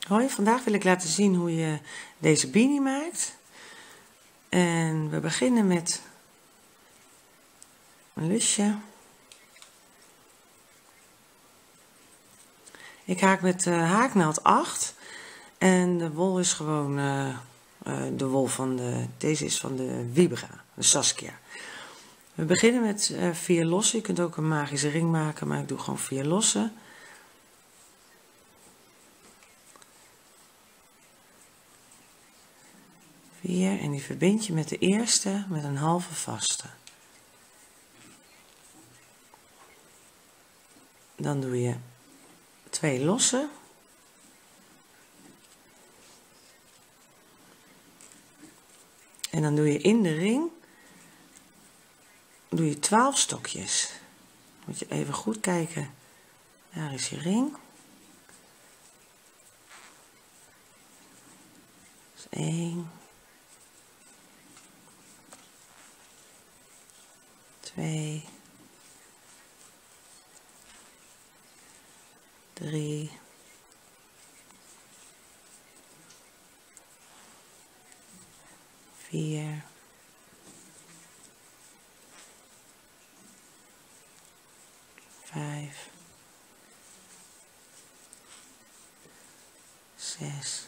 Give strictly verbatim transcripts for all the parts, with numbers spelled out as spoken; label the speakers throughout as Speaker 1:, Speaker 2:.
Speaker 1: Hoi, vandaag wil ik laten zien hoe je deze beanie maakt. En we beginnen met een lusje. Ik haak met uh, haaknaald acht en de wol is gewoon uh, uh, de wol van de, deze is van de Vibra, de Saskia. We beginnen met uh, vier losse. Je kunt ook een magische ring maken, maar ik doe gewoon vier losse. Vier, en die verbind je met de eerste met een halve vaste. Dan doe je twee losse. En dan doe je in de ring doe je twaalf stokjes. Moet je even goed kijken. Daar is je ring. Dus één. Twee. Drie. Vier. Vijf. Zes.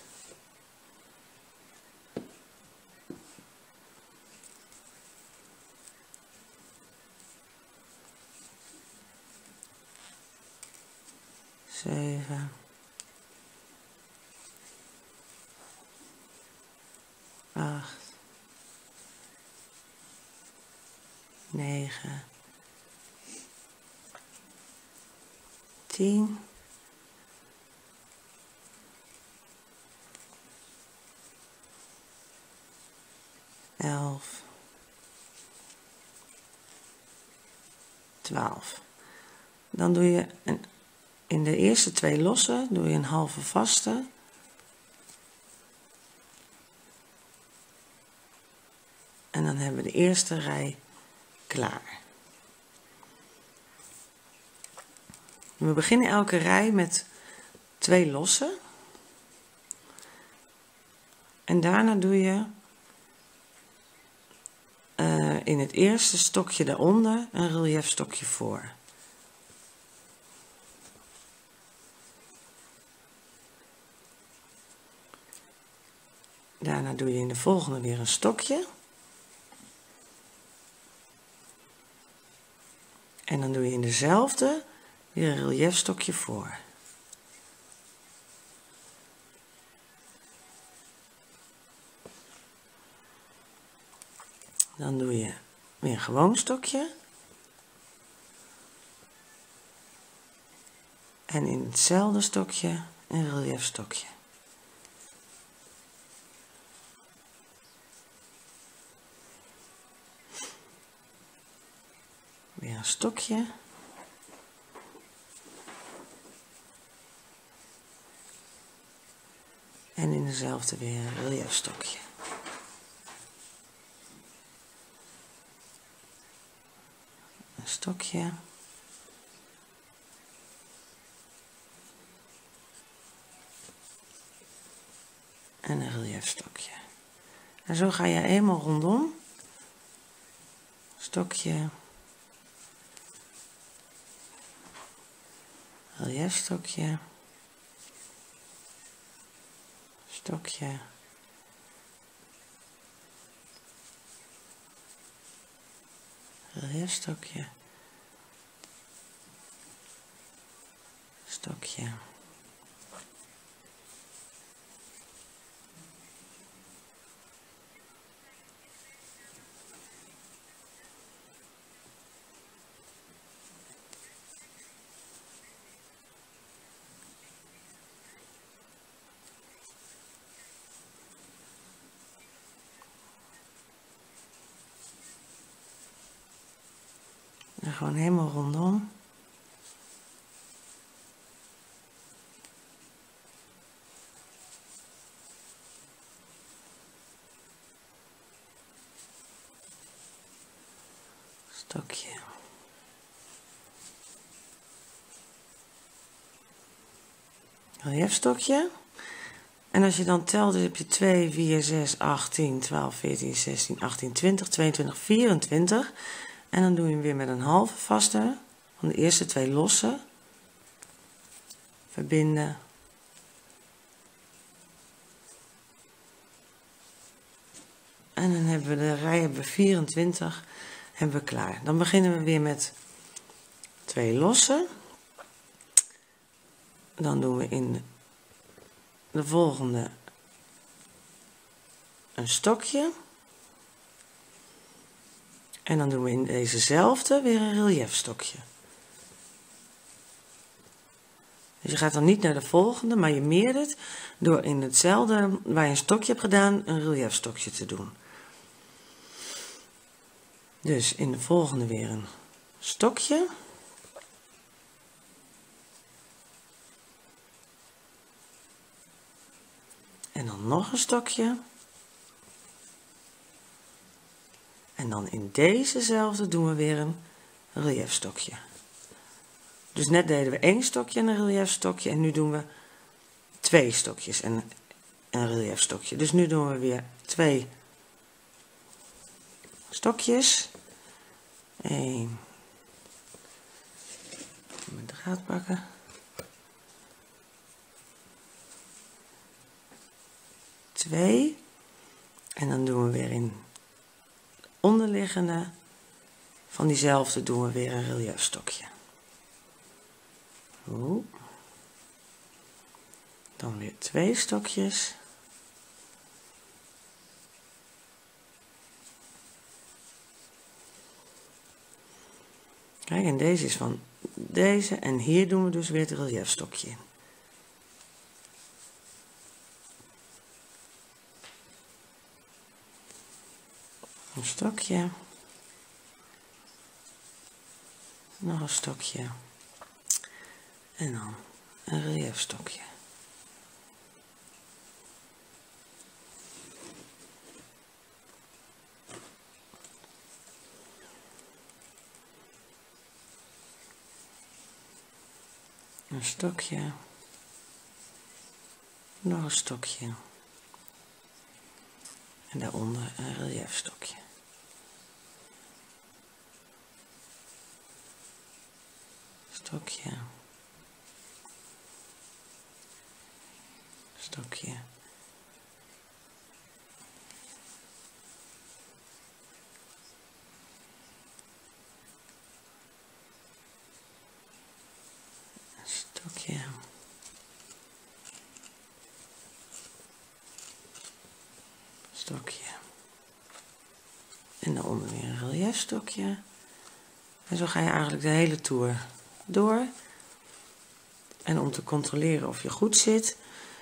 Speaker 1: Zeven. Acht. Negen. Tien. Elf. Twaalf. Dan doe je een, in de eerste twee losse doe je een halve vaste. En dan hebben we de eerste rij klaar. We beginnen elke rij met twee losse. En daarna doe je uh, in het eerste stokje daaronder een relief stokje voor. Daarna doe je in de volgende weer een stokje. En dan doe je in dezelfde weer een relief stokje voor. Dan doe je weer een gewoon stokje. En in hetzelfde stokje een relief stokje. Weer een stokje. En in dezelfde weer een relief stokje. Een stokje. En een relief stokje. En zo ga je eenmaal rondom. Stokje. Relief stokje. Stokje. Relief stokje. Stokje. En gewoon helemaal rondom. Stokje. Reliefstokje. En als je dan telt, dus heb je twee, vier, zes, acht, tien, twaalf, veertien, zestien, achttien, twintig, tweeëntwintig, vierentwintig. En dan doe je hem weer met een halve vaste van de eerste twee losse. Verbinden. En dan hebben we de rij hebben we vierentwintig hebben we klaar. Dan beginnen we weer met twee losse. Dan doen we in de volgende een stokje. En dan doen we in dezezelfde weer een reliefstokje. Dus je gaat dan niet naar de volgende, maar je meerdert door in hetzelfde waar je een stokje hebt gedaan, een reliefstokje te doen. Dus in de volgende weer een stokje. En dan nog een stokje. En dan in dezezelfde doen we weer een reliefstokje. Dus net deden we één stokje en een reliefstokje en nu doen we twee stokjes en een reliefstokje. Dus nu doen we weer twee stokjes. Eén. Mijn draad pakken. Twee. En dan doen we weer in onderliggende van diezelfde doen we weer een reliefstokje. Oeh. Dan weer twee stokjes. Kijk, en deze is van deze en hier doen we dus weer het reliefstokje in. Een stokje. Nog een stokje. En dan een reliefstokje. Een stokje. Nog een stokje. En daaronder een reliefstokje. Stokje. Stokje. Stokje. Stokje. En daaronder weer een reliefstokje. En zo ga je eigenlijk de hele toer door. En om te controleren of je goed zit,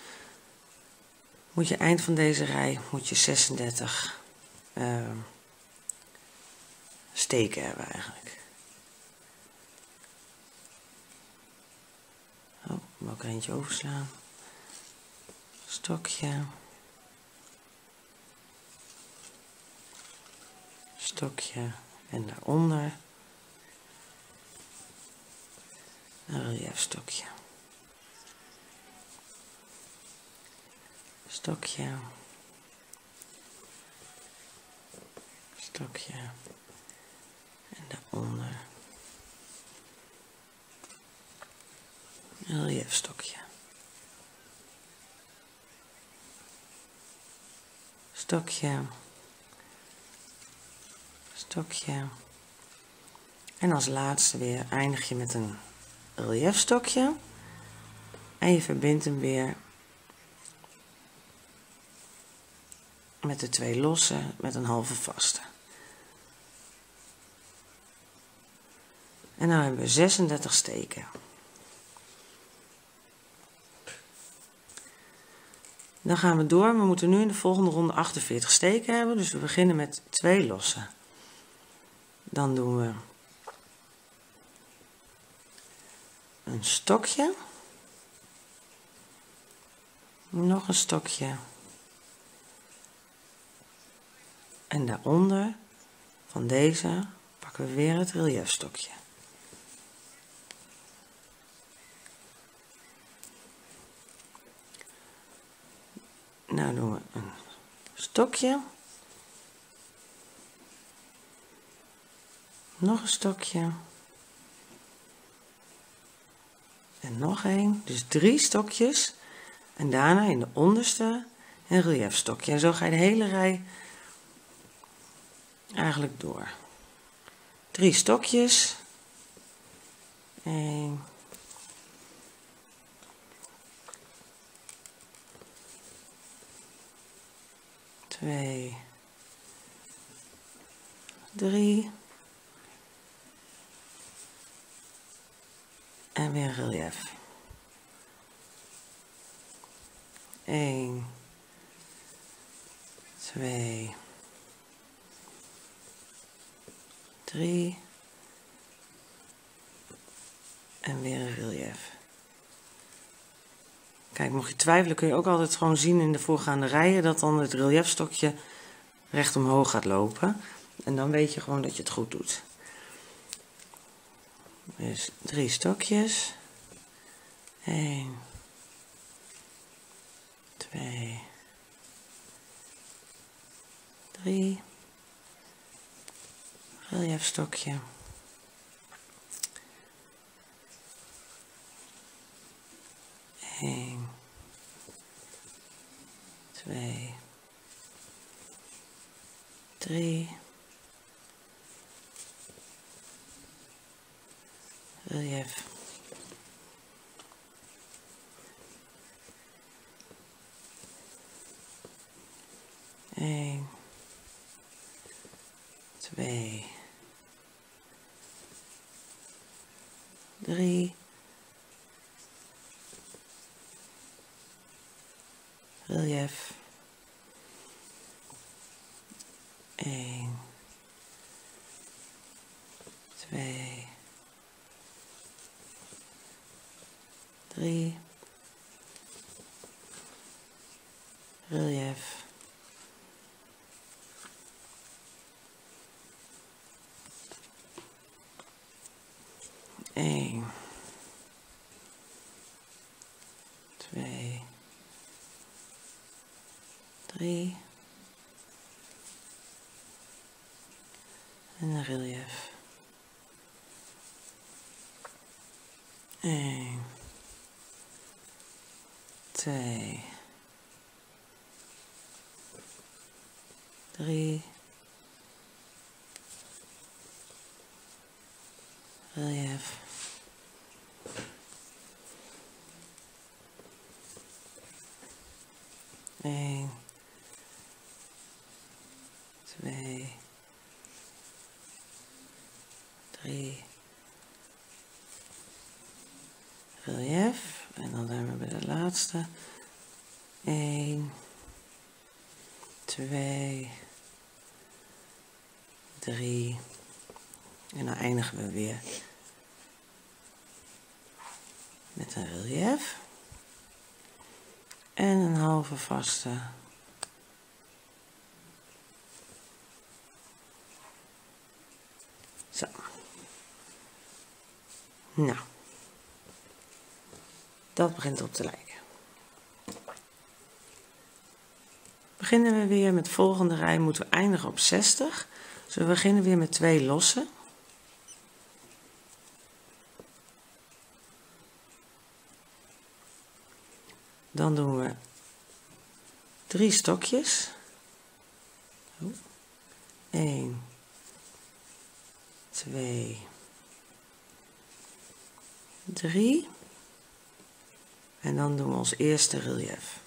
Speaker 1: moet je eind van deze rij moet je zesendertig uh, steken hebben eigenlijk. Oh, ik moet ook eentje overslaan. Stokje. Stokje. En daaronder een reliefstokje. Stokje. Stokje. En daaronder een reliefstokje. Stokje. Stokje. En als laatste weer eindig je met een reliefstokje. En je verbindt hem weer met de twee losse met een halve vaste. En nu hebben we zesendertig steken. Dan gaan we door. We moeten nu in de volgende ronde achtenveertig steken hebben. Dus we beginnen met twee losse. Dan doen we een stokje. Nog een stokje. En daaronder van deze pakken we weer het reliefstokje. Nou doen we een stokje. Nog een stokje. En nog één. Dus drie stokjes. En daarna in de onderste een reliefstokje. En zo ga je de hele rij eigenlijk door. Drie stokjes. één. twee. drie. En weer een relief. één. twee. drie. En weer een relief. Kijk, mocht je twijfelen kun je ook altijd gewoon zien in de voorgaande rijen dat dan het reliefstokje recht omhoog gaat lopen. En dan weet je gewoon dat je het goed doet. Dus drie stokjes. één. twee. drie. Reliefstokje. één. twee. drie. Relief. één. twee. drie. Relief. één. twee. drie. Relief. één. twee. drie. En een relief. één. twee. drie. Relief. één. twee. drie. Relief. En dan zijn we bij de laatste. één. twee. drie. En dan eindigen we weer met een relief. En een halve vaste. Zo. Nou. Dat begint op te lijken. Beginnen we weer met de volgende rij, moeten we eindigen op zestig. Dus we beginnen weer met twee losse. Dan doen we drie stokjes. één, twee, drie. En dan doen we ons eerste relief.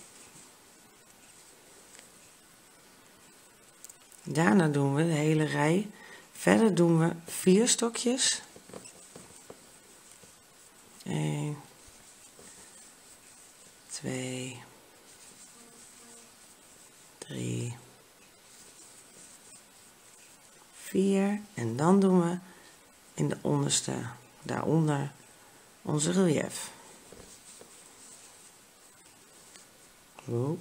Speaker 1: Daarna doen we de hele rij. Verder doen we vier stokjes. één, twee, drie, vier. En dan doen we in de onderste, daaronder, onze relief. Zo.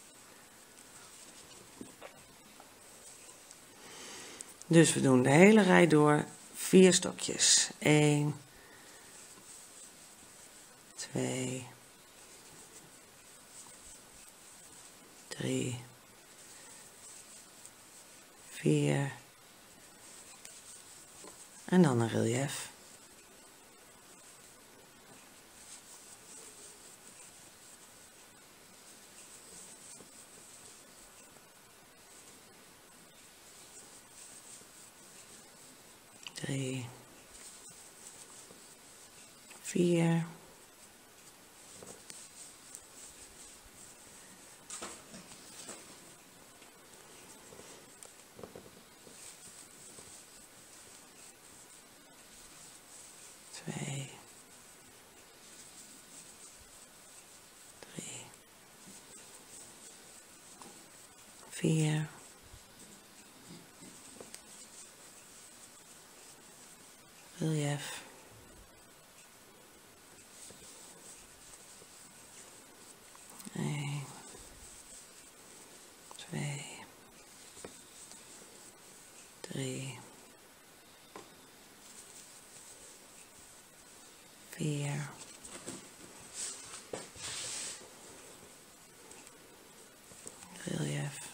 Speaker 1: Dus we doen de hele rij door vier stokjes. één, twee, drie, vier en dan een relief. Drie, vier, twee, drie, vier, relief. één, twee, drie, vier, relief.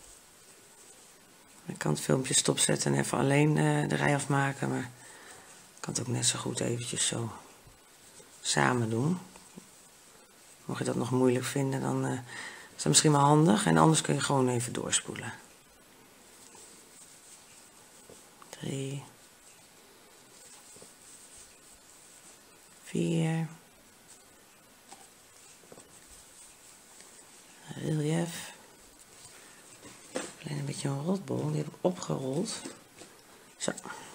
Speaker 1: Ik kan het filmpje stopzetten en even alleen uh, de rij afmaken, maar ik kan het ook net zo goed eventjes zo samen doen. Mocht je dat nog moeilijk vinden, dan uh, is dat misschien wel handig. En anders kun je gewoon even doorspoelen. Drie. Vier. Relief. Alleen een beetje een rotbol, die heb ik opgerold. Zo.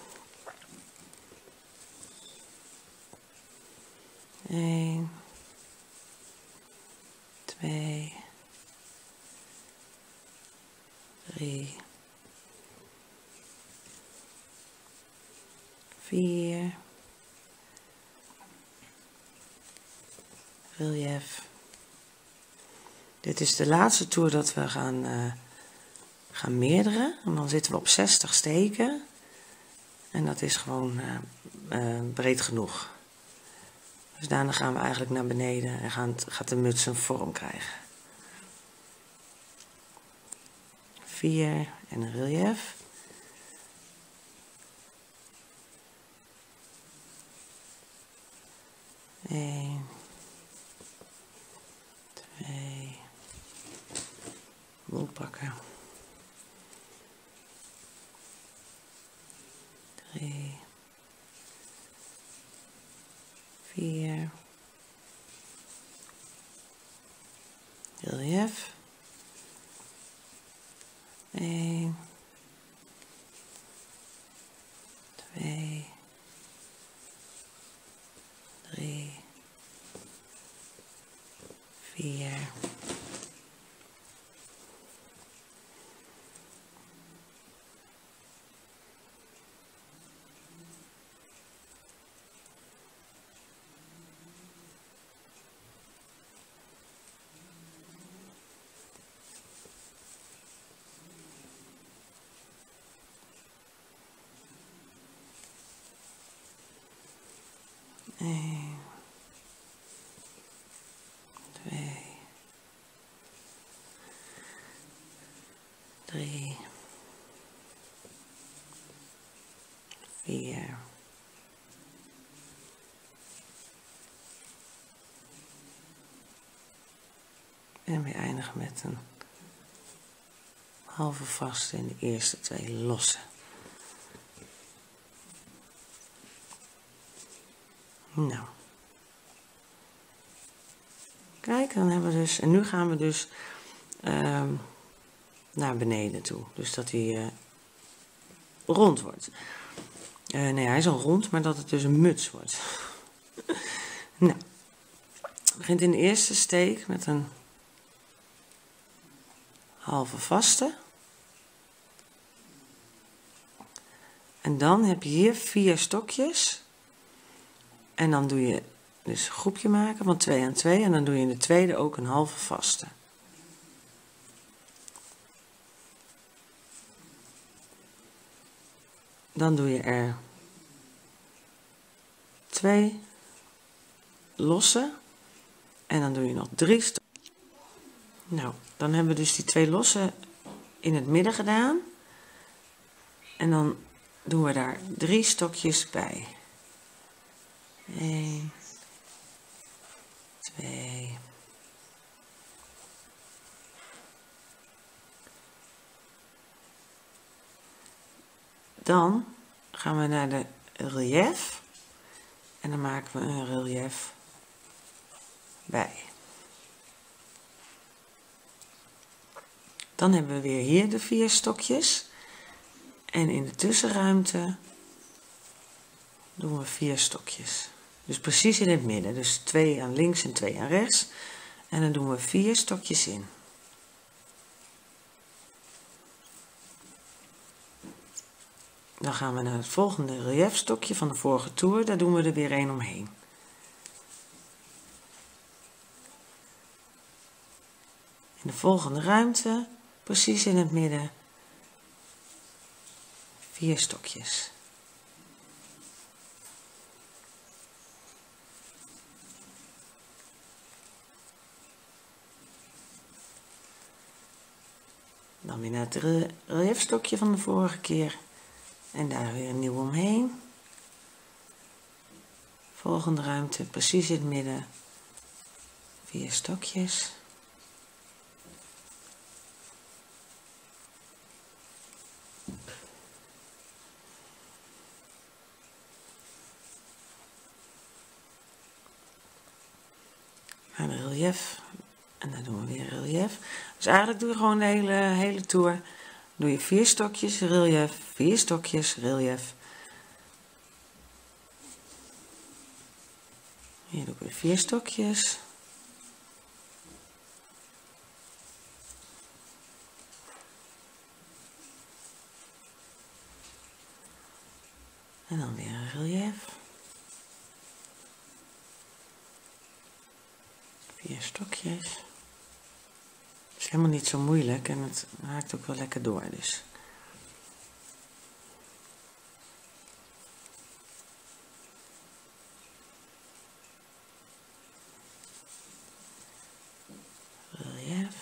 Speaker 1: Eén. Twee. Drie. Vier. Relief. Dit is de laatste toer dat we gaan, uh, gaan meerderen. En dan zitten we op zestig steken. En dat is gewoon uh, uh, breed genoeg. Dus daarna gaan we eigenlijk naar beneden en gaan, gaat de muts een vorm krijgen. Vier en een relief. Eén. Twee. Bol pakken. Drie. Vier. Relief. Eén. Twee. Drie. Vier. Eén, twee, drie, vier, en weer eindigen met een halve vaste en de eerste twee losse. Nou, kijk, dan hebben we dus, en nu gaan we dus uh, naar beneden toe, dus dat hij uh, rond wordt. Uh, nee, hij is al rond, maar dat het dus een muts wordt. Nou, het begint in de eerste steek met een halve vaste. En dan heb je hier vier stokjes. En dan doe je dus een groepje maken van twee aan twee. En dan doe je in de tweede ook een halve vaste. Dan doe je er twee losse. En dan doe je nog drie stokjes. Nou, dan hebben we dus die twee losse in het midden gedaan. En dan doen we daar drie stokjes bij. één, twee. Dan gaan we naar de relief. En dan maken we een relief bij. Dan hebben we weer hier de vier stokjes. En in de tussenruimte doen we vier stokjes. Dus precies in het midden. Dus twee aan links en twee aan rechts. En dan doen we vier stokjes in. Dan gaan we naar het volgende reliefstokje van de vorige toer. Daar doen we er weer één omheen. In de volgende ruimte, precies in het midden, vier stokjes. Dan weer naar het reliefstokje van de vorige keer. En daar weer een nieuw omheen. Volgende ruimte, precies in het midden, vier stokjes. Naar de relief. En dan doen we weer relief. Dus eigenlijk doe je gewoon de hele, hele toer. Doe je vier stokjes, relief, vier stokjes, relief. Hier doe ik weer vier stokjes. En dan weer een relief. Vier stokjes. Het is helemaal niet zo moeilijk en het haakt ook wel lekker door dus. Relief.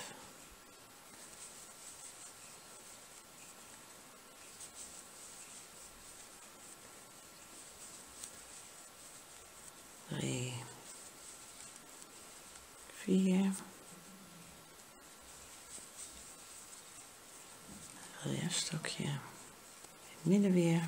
Speaker 1: Drie. Vier. Reliefstokje. In het midden weer.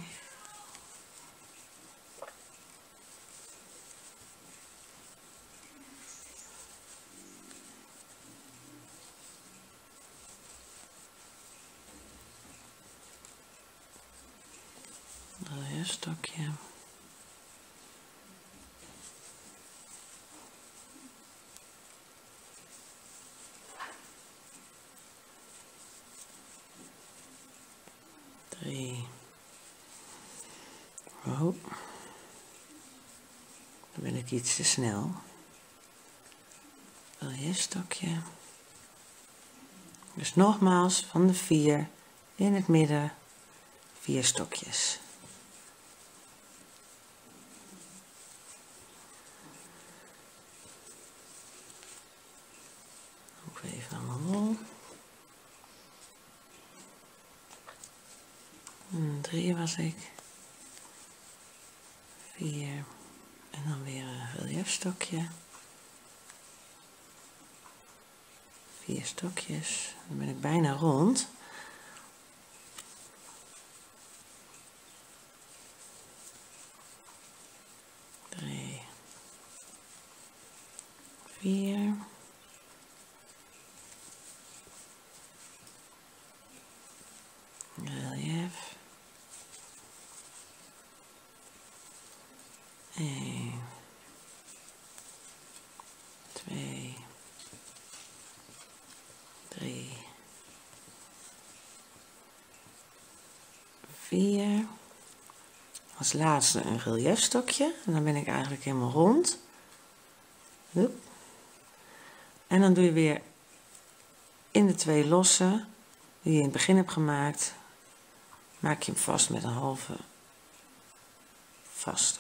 Speaker 1: Reliefstokje. Drie. Oh, dan ben ik iets te snel. Reliefstokje. Dus nogmaals van de vier in het midden vier stokjes. Ook even aan mijn wol. Drie was ik. Vier. En dan weer een reliefstokje. Vier stokjes. Dan ben ik bijna rond. Drie. Vier. Relief. één, twee, drie, vier. Als laatste een reliefstokje. En dan ben ik eigenlijk helemaal rond. Hup. En dan doe je weer in de twee losse die je in het begin hebt gemaakt, maak je hem vast met een halve vaste.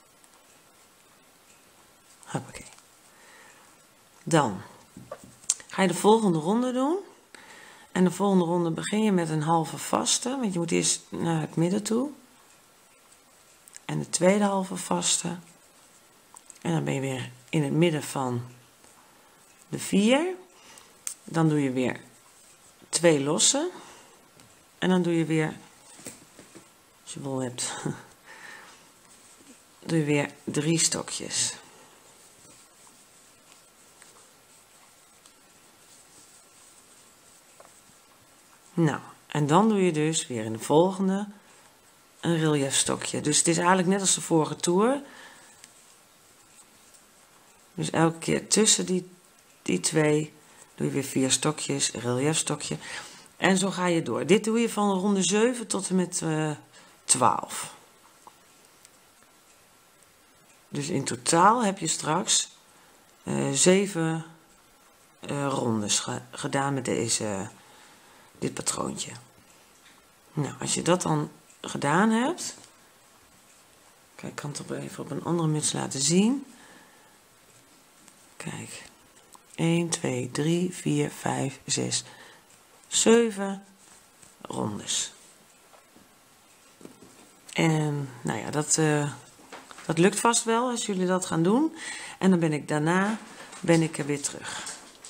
Speaker 1: Dan ga ga je de volgende ronde doen. En de volgende ronde begin je met een halve vaste, want je moet eerst naar het midden toe. En de tweede halve vaste. En dan ben je weer in het midden van de vier. Dan doe je weer twee losse. En dan doe je weer, als je wol hebt, doe je weer drie stokjes. Nou, en dan doe je dus weer in de volgende een relief stokje. Dus het is eigenlijk net als de vorige toer. Dus elke keer tussen die, die twee doe je weer vier stokjes, een relief stokje. En zo ga je door. Dit doe je van ronde zeven tot en met uh, twaalf. Dus in totaal heb je straks uh, zeven uh, rondes ge gedaan met deze, uh, dit patroontje. Nou, als je dat dan gedaan hebt. Kijk, ik kan het op even op een andere muts laten zien. Kijk. een, twee, drie, vier, vijf, zes, zeven rondes. En nou ja, dat, uh, dat lukt vast wel als jullie dat gaan doen. En dan ben ik daarna ben ik er weer terug.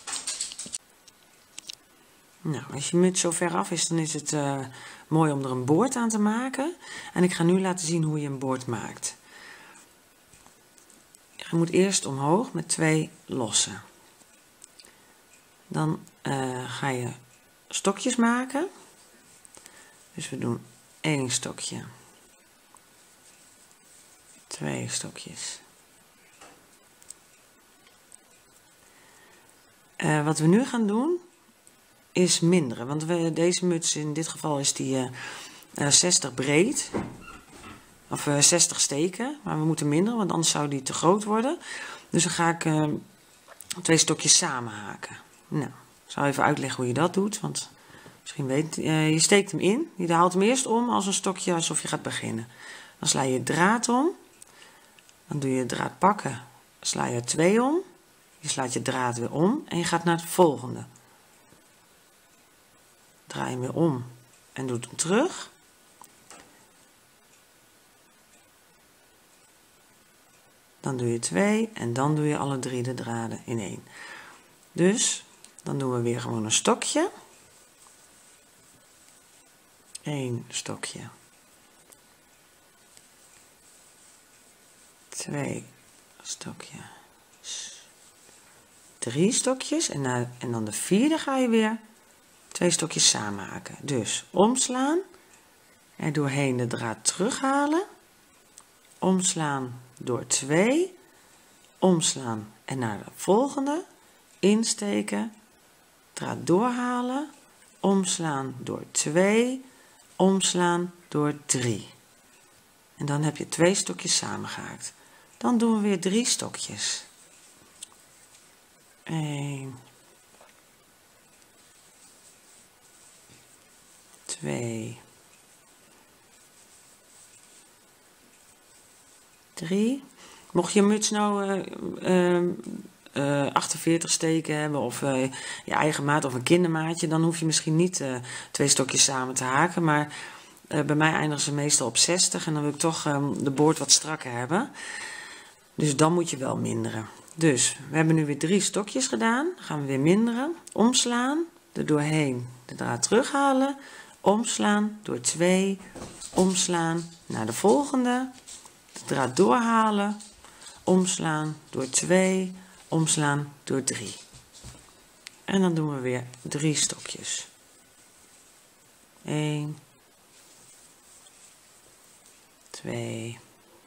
Speaker 1: Nou, als je muts zo ver af is, dan is het uh, mooi om er een boord aan te maken. En ik ga nu laten zien hoe je een boord maakt. Je moet eerst omhoog met twee losse. Dan uh, ga je stokjes maken. Dus we doen één stokje. Twee stokjes. Uh, wat we nu gaan doen is minderen, want we, deze muts in dit geval is die uh, uh, zestig breed, of uh, zestig steken, maar we moeten minderen, want anders zou die te groot worden. Dus dan ga ik uh, twee stokjes samen haken. Nou, ik zal even uitleggen hoe je dat doet, want misschien weet uh, je steekt hem in, je haalt hem eerst om als een stokje alsof je gaat beginnen. Dan sla je draad om, dan doe je draad pakken, sla je er twee om, je slaat je draad weer om en je gaat naar het volgende. Draai hem weer om en doet hem terug. Dan doe je twee en dan doe je alle drie de draden in één. Dus dan doen we weer gewoon een stokje. Eén stokje. Twee stokjes. Drie stokjes en, na, en dan de vierde ga je weer twee stokjes samenhaken. Dus omslaan, er doorheen de draad terughalen, omslaan door twee, omslaan en naar de volgende, insteken, draad doorhalen, omslaan door twee, omslaan door drie. En dan heb je twee stokjes samengehaakt. Dan doen we weer drie stokjes. één, twee, drie. Mocht je muts nou uh, uh, uh, achtenveertig steken hebben of uh, je eigen maat of een kindermaatje, dan hoef je misschien niet uh, twee stokjes samen te haken, maar uh, bij mij eindigen ze meestal op zestig en dan wil ik toch um, de boord wat strakker hebben. Dus dan moet je wel minderen. Dus we hebben nu weer drie stokjes gedaan. Dan gaan we weer minderen. Omslaan, er doorheen de draad terughalen. Omslaan door twee, omslaan naar de volgende, de draad doorhalen, omslaan door twee, omslaan door drie. En dan doen we weer drie stokjes. één, twee,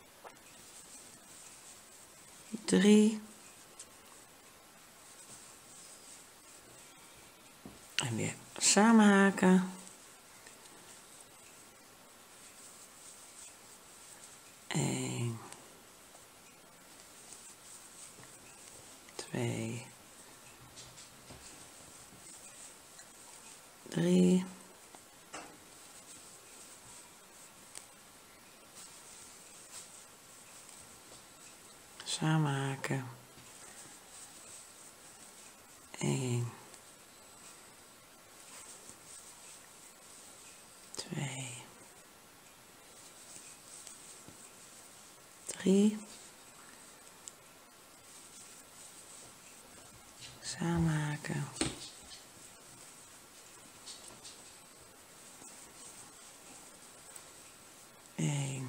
Speaker 1: drie. En weer samenhaken. één, twee, drie, samenhaken, één, drie, samenhaken, één,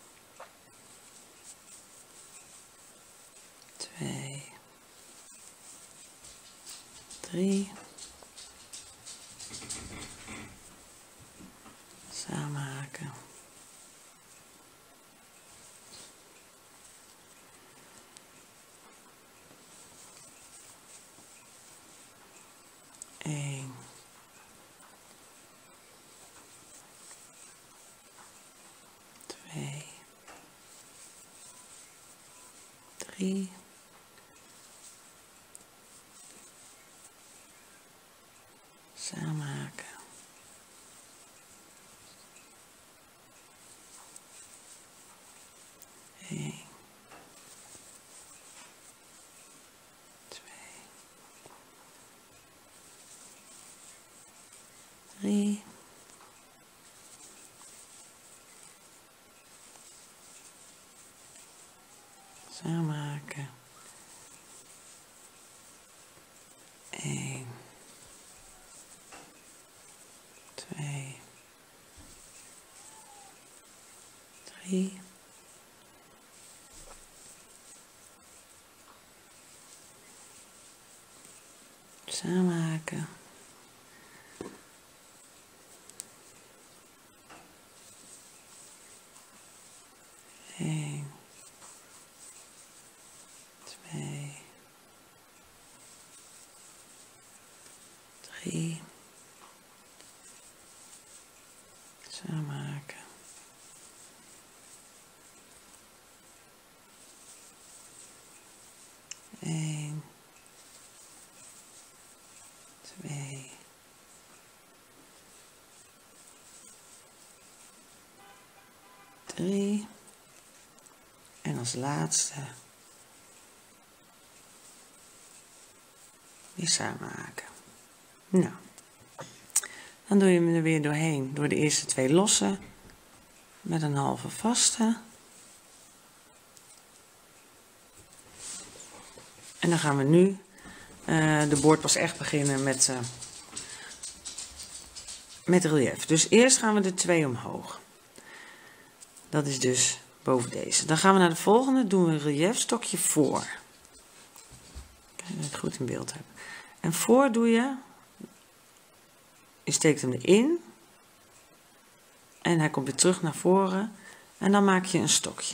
Speaker 1: twee, drie, samenhaken, één, twee, drie, samenhaken, één, twee, drie, samenhaken, één, twee, drie, samenhaken, één, twee, drie, samenhaken, één, twee, drie en als laatste weer samenhaken. Nou, dan doe je hem er weer doorheen door de eerste twee losse met een halve vaste. En dan gaan we nu uh, de boordpas echt beginnen met, uh, met relief. Dus eerst gaan we de twee omhoog. Dat is dus boven deze. Dan gaan we naar de volgende, doen we een reliefstokje voor. Kijk, dat ik het goed in beeld heb. En voor doe je, je steekt hem erin. En hij komt weer terug naar voren. En dan maak je een stokje.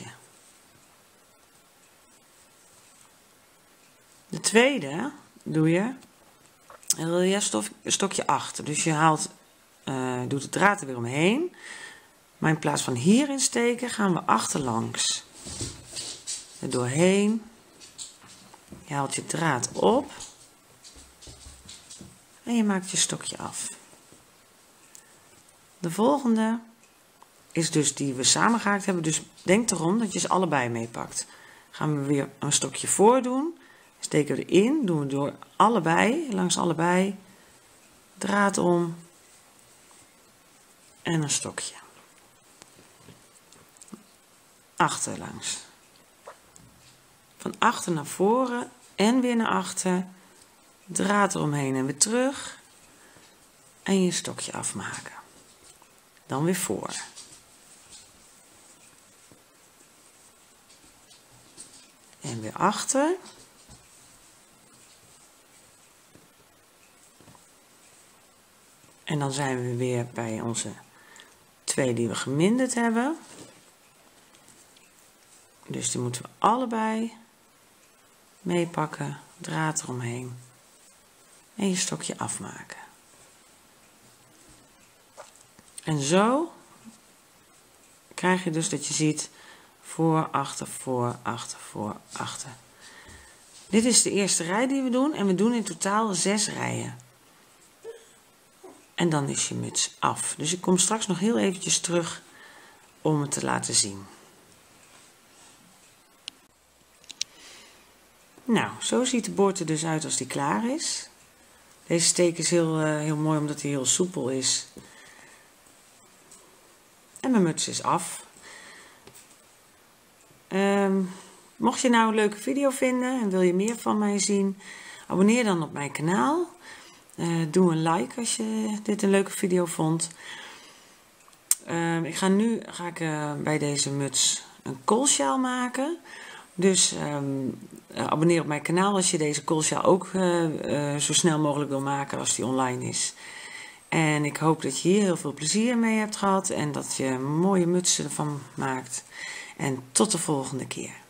Speaker 1: De tweede doe je een reliefstokje achter. Dus je haalt, uh, doet de draad er weer omheen. Maar in plaats van hierin steken gaan we achterlangs. Er doorheen. Je haalt je draad op. En je maakt je stokje af. De volgende is dus die we samengehaakt hebben. Dus denk erom dat je ze allebei meepakt. Gaan we weer een stokje voor doen. Steken we erin. Doen we door allebei. Langs allebei. Draad om. En een stokje. Achterlangs. Van achter naar voren. En weer naar achter. Draad eromheen en weer terug. En je stokje afmaken. Dan weer voor. En weer achter. En dan zijn we weer bij onze twee die we geminderd hebben. Dus die moeten we allebei meepakken. Draad eromheen. En je stokje afmaken. En zo krijg je dus dat je ziet voor, achter, voor, achter, voor, achter. Dit is de eerste rij die we doen en we doen in totaal zes rijen. En dan is je muts af. Dus ik kom straks nog heel eventjes terug om het te laten zien. Nou, zo ziet de boord er dus uit als die klaar is. Deze steek is heel, uh, heel mooi omdat hij heel soepel is. En mijn muts is af. Um, mocht je nou een leuke video vinden en wil je meer van mij zien, abonneer dan op mijn kanaal. Uh, doe een like als je dit een leuke video vond. Uh, ik ga nu ga ik, uh, bij deze muts een koolsjaal maken. Dus um, uh, abonneer op mijn kanaal als je deze koolsjaal ook uh, uh, zo snel mogelijk wil maken als die online is. En ik hoop dat je hier heel veel plezier mee hebt gehad en dat je mooie mutsen ervan maakt. En tot de volgende keer.